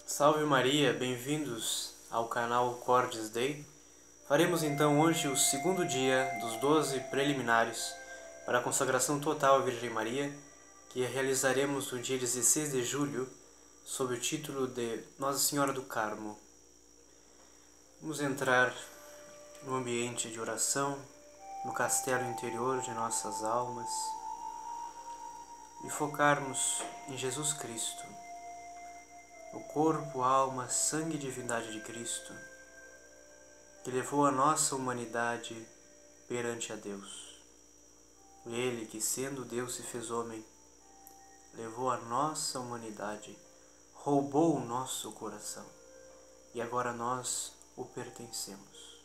Salve Maria, bem-vindos ao canal Cordis Day. Faremos então hoje o segundo dia dos 12 preliminares para a consagração total à Virgem Maria, que realizaremos no dia 16 de julho, sob o título de Nossa Senhora do Carmo. Vamos entrar no ambiente de oração, no castelo interior de nossas almas e focarmos em Jesus Cristo, o corpo, alma, sangue e divindade de Cristo, que levou a nossa humanidade perante a Deus. Ele, que sendo Deus se fez homem, levou a nossa humanidade, roubou o nosso coração, e agora nós o pertencemos.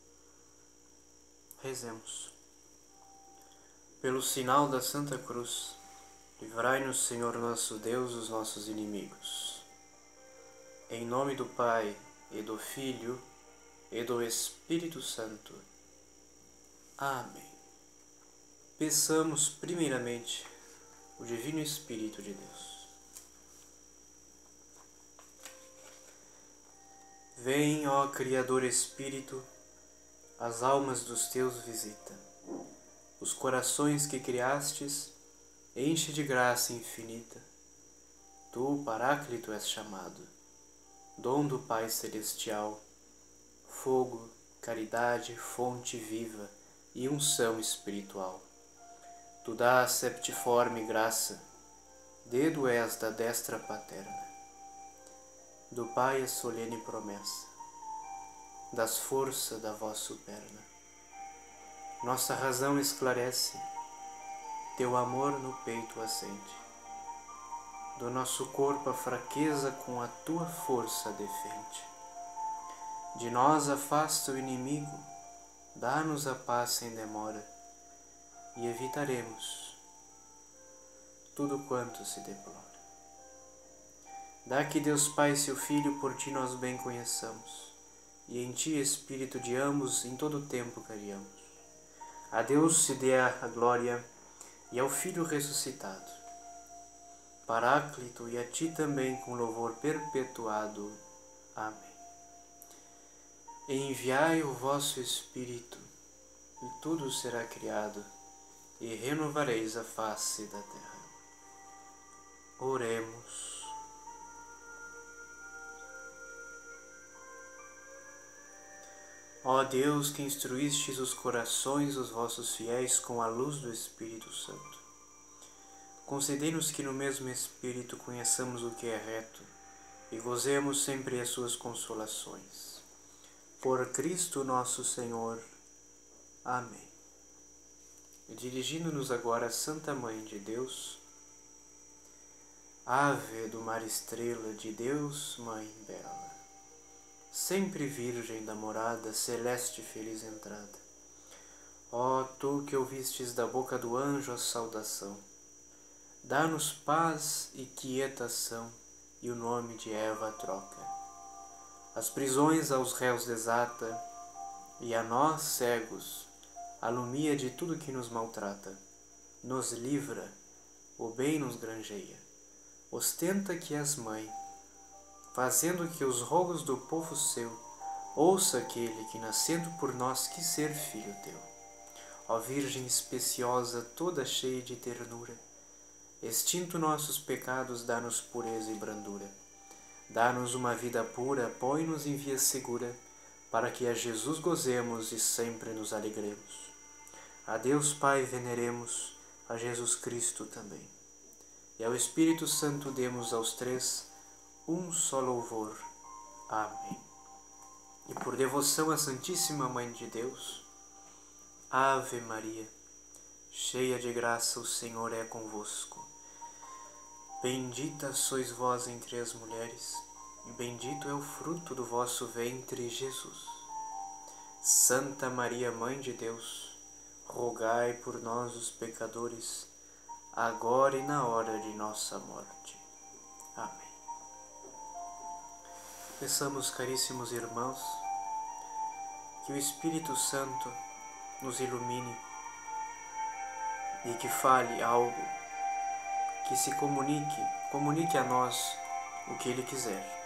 Rezemos. Pelo sinal da Santa Cruz, livrai-nos, Senhor nosso Deus, dos nossos inimigos. Em nome do Pai, e do Filho, e do Espírito Santo. Amém. Peçamos primeiramente o Divino Espírito de Deus. Vem, ó Criador Espírito, as almas dos teus visita. Os corações que criastes, enche de graça infinita. Tu, Paráclito, és chamado, dom do Pai Celestial, fogo, caridade, fonte viva e unção espiritual. Tu dás septiforme graça, dedo és da destra paterna. Do Pai a solene promessa, das força da vossa perna. Nossa razão esclarece, teu amor no peito acende. Do nosso corpo a fraqueza com a tua força defende. De nós afasta o inimigo, dá-nos a paz sem demora, e evitaremos tudo quanto se deplora. Dá que Deus Pai, seu Filho, por ti nós bem conheçamos, e em ti, Espírito de ambos, em todo o tempo cariamos. A Deus se dê a glória, e ao Filho ressuscitado, Paráclito, e a ti também com louvor perpetuado. Amém. Enviai o vosso Espírito, e tudo será criado, e renovareis a face da terra. Oremos. Ó Deus, que instruístes os corações dos vossos fiéis com a luz do Espírito Santo, concedei-nos que no mesmo Espírito conheçamos o que é reto e gozemos sempre as suas consolações. Por Cristo nosso Senhor. Amém. E dirigindo-nos agora à Santa Mãe de Deus, Ave do mar estrela de Deus, Mãe bela, sempre virgem da morada, celeste feliz entrada. Ó tu que ouvistes da boca do anjo a saudação, dá-nos paz e quietação, e o nome de Eva troca. As prisões aos réus desata, e a nós, cegos, alumia de tudo que nos maltrata. Nos livra, o bem nos granjeia. Ostenta que és mãe, fazendo que os rogos do povo seu ouça aquele que, nascendo por nós, quis ser filho teu. Ó Virgem especiosa, toda cheia de ternura, extinto nossos pecados, dá-nos pureza e brandura. Dá-nos uma vida pura, põe-nos em via segura, para que a Jesus gozemos e sempre nos alegremos. A Deus Pai veneremos, a Jesus Cristo também. E ao Espírito Santo demos aos três um só louvor. Amém. E por devoção à Santíssima Mãe de Deus, Ave Maria, cheia de graça, o Senhor é convosco. Bendita sois vós entre as mulheres, e bendito é o fruto do vosso ventre, Jesus. Santa Maria, Mãe de Deus, rogai por nós, os pecadores, agora e na hora de nossa morte. Amém. Peçamos, caríssimos irmãos, que o Espírito Santo nos ilumine e que fale algo, que se comunique a nós o que Ele quiser.